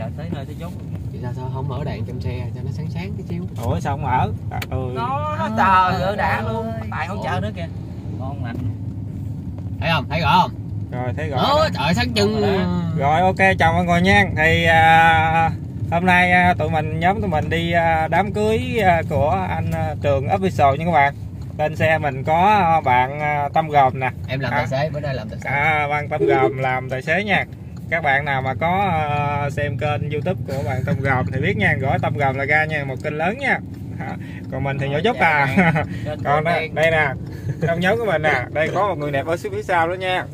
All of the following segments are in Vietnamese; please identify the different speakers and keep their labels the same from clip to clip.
Speaker 1: trời tới nơi tới chốn.
Speaker 2: Thì sao không mở đèn trong xe cho nó sáng sáng cái xíu?
Speaker 3: Ủa sao không mở?
Speaker 1: Nó trời ơi đã luôn, tài hỗ trợ nữa kìa. Con lạnh.
Speaker 2: Thấy không? Thấy rõ không?
Speaker 3: Rồi thấy rõ.
Speaker 2: Trời sáng chừng.
Speaker 3: Rồi ok, chào mọi người nha. Thì hôm nay nhóm tụi mình đi đám cưới của anh Trường Official nha các bạn. Bên xe mình có bạn Tâm Gồm nè.
Speaker 2: Em làm tài xế, bữa nay làm tài xế.
Speaker 3: Bạn Tâm Gồm làm tài xế nha. Các bạn nào mà có xem kênh YouTube của bạn Tâm Gồm thì biết nha, gõ Tâm Gồm là ra nha, một kênh lớn nha. Còn mình thì nhỏ dốc còn đây nè, trong nhóm của mình nè, đây có một người đẹp ở phía sau đó nha.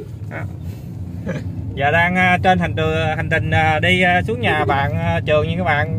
Speaker 3: Giờ đang trên hành trình đi xuống nhà bạn Trường nha các bạn.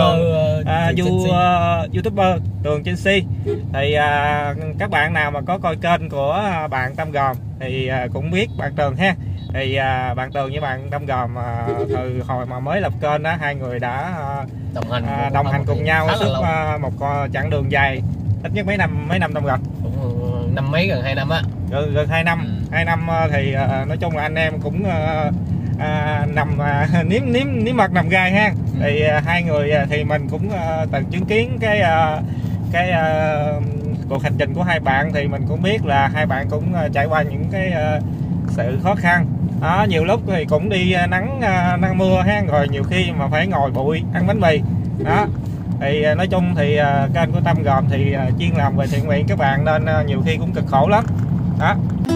Speaker 3: YouTuber Tường trên Si. Thì các bạn nào mà có coi kênh của bạn Tâm Gồm thì cũng biết bạn Tường ha. Thì bạn Tường với bạn Tâm Gồm từ hồi mà mới lập kênh đó, hai người đã đồng hành cùng nhau suốt một chặng đường dài, ít nhất mấy năm Tâm Gồm.
Speaker 2: Năm mấy, gần 2 năm á.
Speaker 3: Gần 2 năm. 2 năm thì nói chung là anh em cũng nằm nếm mật nằm gai ha. Thì hai người thì mình cũng từng chứng kiến cái cuộc hành trình của hai bạn, thì mình cũng biết là hai bạn cũng trải qua những cái sự khó khăn đó, nhiều lúc thì cũng đi nắng mưa ha, rồi nhiều khi mà phải ngồi bụi ăn bánh mì đó. Thì nói chung thì kênh của Tâm Gồm thì chuyên làm về thiện nguyện các bạn, nên nhiều khi cũng cực khổ lắm đó.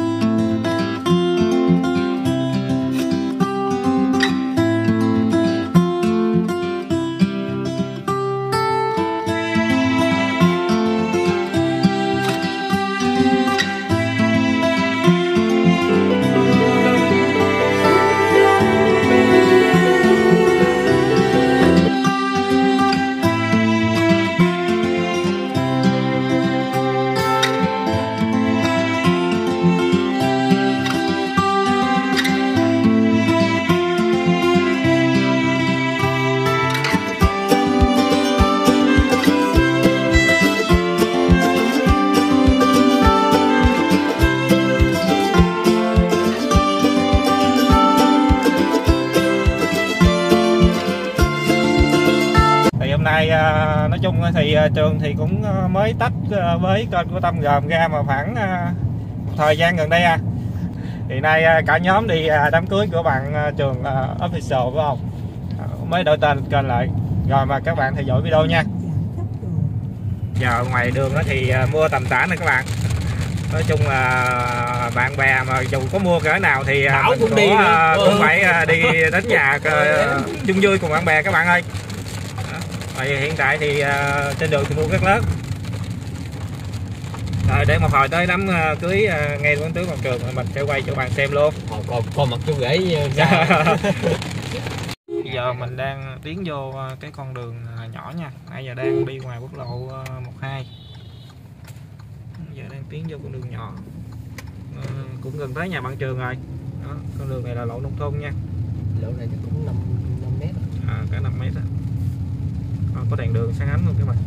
Speaker 3: Nói chung thì Trường thì cũng mới tách với kênh của Tâm Gồm ra mà khoảng một thời gian gần đây thì nay cả nhóm đi đám cưới của bạn Trường Official phải không? Mới đổi tên kênh lại rồi, mà các bạn theo dõi video nha. Giờ ngoài đường đó thì mưa tầm tã nè các bạn. Nói chung là bạn bè mà dù có mua cỡ nào thì mình cũng phải đi đến nhà chung vui cùng bạn bè các bạn ơi. Rồi hiện tại thì trên đường thì mưa rất lớn. Rồi để một hồi tới đám cưới ngay quán tướng Hoàng Trường mình sẽ quay cho bạn xem luôn.
Speaker 2: Còn mặt chú rể
Speaker 3: Bây giờ mình đang tiến vô cái con đường nhỏ nha. Nãy giờ đang đi ngoài quốc lộ 12. Giờ đang tiến vô con đường nhỏ. Cũng gần tới nhà bạn Trường rồi. Đó, con đường này là lộ nông thôn nha.
Speaker 2: Lộ này cũng 5 mét.
Speaker 3: Cả 5 mét đó. Có đèn đường sáng ánh luôn các bạn.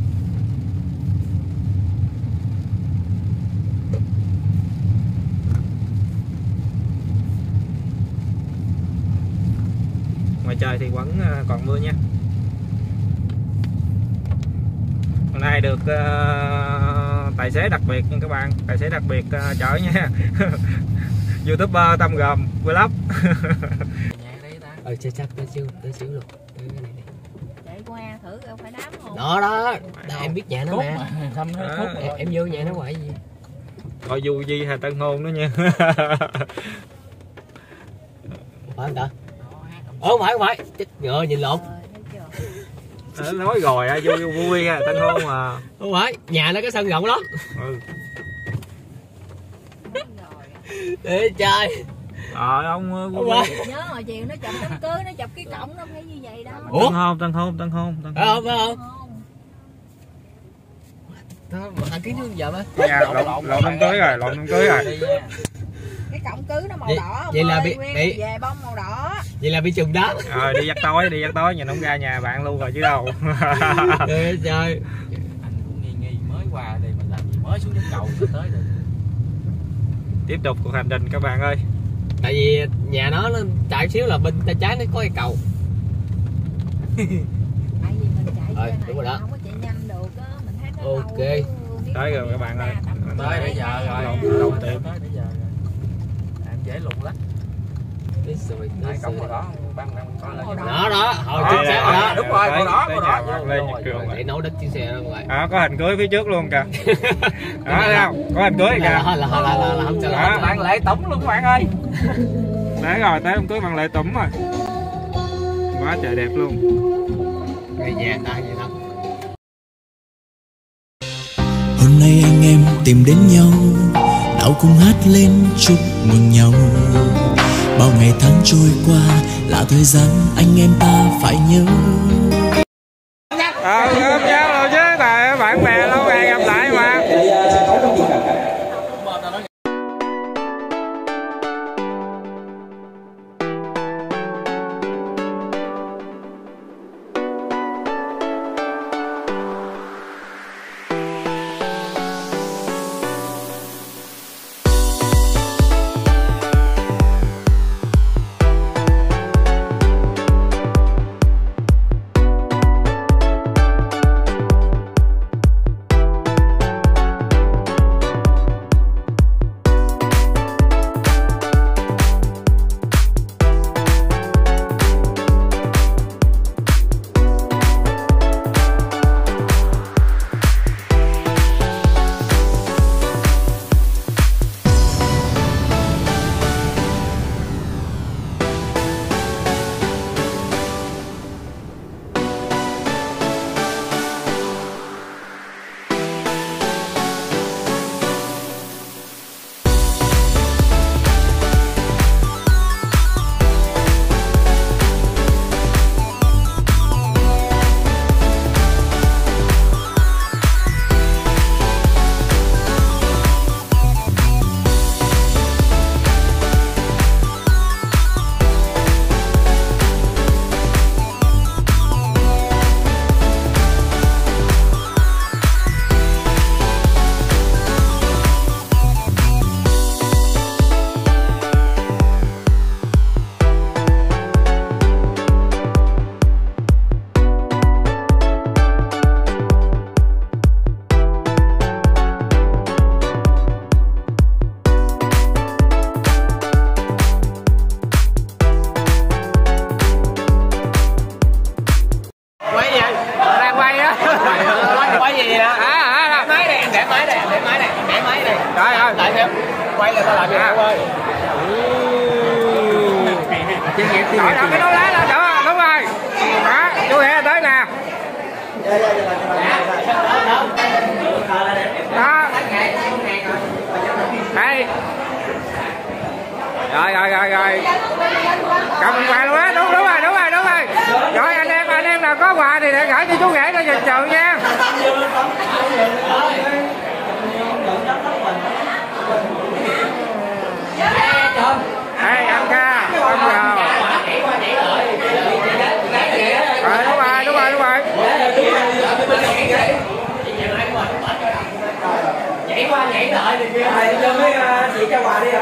Speaker 3: Ngoài trời thì vẫn còn mưa nha. Hôm nay được tài xế đặc biệt nha các bạn, tài xế đặc biệt chở nha. YouTuber Tâm Gồm Vlog.
Speaker 2: Chắc tới xíu luôn.
Speaker 4: Qua thử phải đám không?
Speaker 2: Đó em biết nhà nó nè. Em vô nhà nó hoài gì.
Speaker 3: Coi Du Di hay Tân Hôn đó nha.
Speaker 2: Phải không ta? Không phải. Chết ngựa nhìn lộn.
Speaker 3: Nói rồi vui Tân Hôn mà.
Speaker 2: Không phải, nhà nó có sân rộng lắm. Ê trời.
Speaker 3: Ông
Speaker 4: nhớ hồi chiều nó chụp đám cưới, nó chụp cái cổng nó phải như vậy đó.
Speaker 3: Tân hôn.
Speaker 2: Phải không? Đó, mà ăn kiến nước giờ á.
Speaker 3: Lộn đám cưới rồi.
Speaker 4: Cái cổng cưới nó màu đỏ.
Speaker 2: Vậy là
Speaker 4: về bông màu đỏ.
Speaker 2: Vậy là bị trùng đó.
Speaker 3: Rồi đi dắt tối nhìn không ra nhà bạn luôn rồi chứ đâu.
Speaker 2: Trời.
Speaker 1: Anh cũng nghi mới qua đây mà làm gì mới xuống cái cầu rồi tới rồi.
Speaker 3: Tiếp tục cuộc hành trình các bạn ơi.
Speaker 2: Tại vì nhà nó chạy xíu là bên tay trái nó có cây cầu.
Speaker 4: Tại vì mình chạy
Speaker 2: Rồi,
Speaker 4: xe
Speaker 2: đúng rồi
Speaker 4: này
Speaker 2: đó.
Speaker 4: không có chạy nhanh được á, mình thấy nó
Speaker 2: Ok.
Speaker 4: lâu.
Speaker 3: Tới rồi các bạn ơi.
Speaker 1: Tới nãy giờ rồi.
Speaker 3: Đầu tiệm.
Speaker 1: Tới nãy giờ rồi. Em dễ lùng lắm.
Speaker 2: Tới rồi,
Speaker 1: Hai cổng màu đỏ băng coi là
Speaker 2: đó đó, hồi chính xác rồi đó.
Speaker 1: đúng rồi, màu đỏ,
Speaker 3: tới
Speaker 1: màu
Speaker 3: nhà
Speaker 1: đỏ.
Speaker 3: bạn Lê Nhật Trường
Speaker 2: Để
Speaker 3: rồi.
Speaker 2: nấu đất chiếc xe đó các bạn.
Speaker 3: Có hình cưới phía trước luôn kìa. Đó thấy không? Có hình cưới kìa.
Speaker 2: Là không cho
Speaker 3: Đó.
Speaker 1: Bạn Lệ Tủng luôn các bạn ơi.
Speaker 3: Đấy rồi, tới hôm cưới bằng Lệ Tủng rồi. Quá trời đẹp luôn.
Speaker 2: Về nhà ta vậy đó.
Speaker 5: Hôm nay anh em tìm đến nhau, nào cùng hát lên chúc mừng nhau. Bao ngày tháng trôi qua là thời gian anh em ta phải nhớ.
Speaker 3: Ôm nhau rồi chứ, tại bạn bè lâu ngày gặp lại mà.
Speaker 2: Quay là tao làm gì đâu ơi.
Speaker 3: Rồi đâu cái nón lá lên đó, đúng rồi. Đó, chú Hẹ tới nè. Đó. Đây. Rồi. Cầm quà luôn á, đúng rồi. Rồi anh em nào có quà thì để gửi cho chú Hẹ cho Nhật Trường nha. Đây ăn ca, ăn vào. Đúng rồi.
Speaker 2: Nhảy lại thì kia thầy cho mấy chị cho quà đi ạ.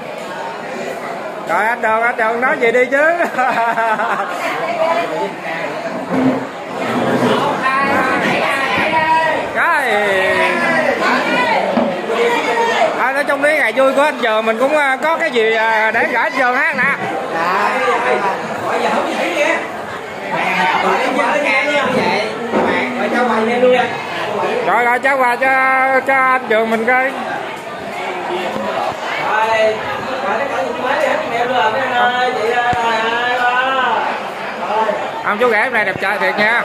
Speaker 3: Rồi anh Đường nói gì đi chứ. Nói chung cái ngày vui của anh Trường mình cũng có cái gì để gửi anh Trường hát nè. Rồi trao quà cho anh Trường mình coi. Ông chú rể này đẹp trai thiệt nha.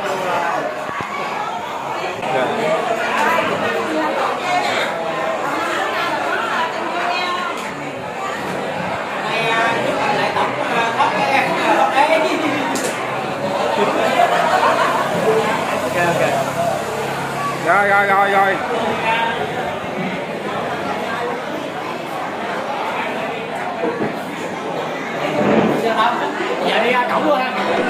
Speaker 3: Rồi.
Speaker 2: Giờ đi ra cổng luôn ha.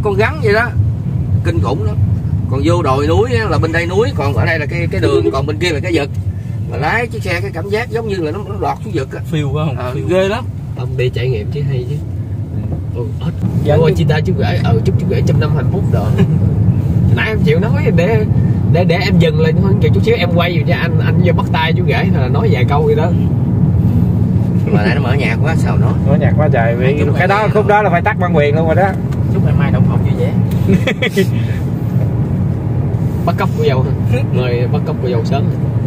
Speaker 2: con rắn vậy đó, kinh khủng lắm. Còn vô đồi núi là bên đây núi, còn ở đây là cái đường, còn bên kia là cái vực. Mà lái chiếc xe cái cảm giác giống như là nó lọt xuống vực á.
Speaker 1: Phiêu quá không? Phiêu.
Speaker 2: Ghê lắm.
Speaker 6: Ông đi trải nghiệm chứ hay chứ. Ôi chị ta chú rể, chúc chú rể 100 năm hạnh phúc rồi. Nãy em chịu nói để em dừng lại hơn chút xíu, em quay về cho anh vô bắt tay chú rể là nói vài câu vậy đó.
Speaker 2: Mà nãy nó mở nhạc quá sao nó.
Speaker 3: Mở nhạc quá trời, vì cái đó khúc đó là phải tắt bản quyền luôn rồi đó.
Speaker 1: Chúc ngày mai đậu phộng vui vẻ.
Speaker 6: Bắt cóc của dâu, mời bắt cóc của dâu sớm.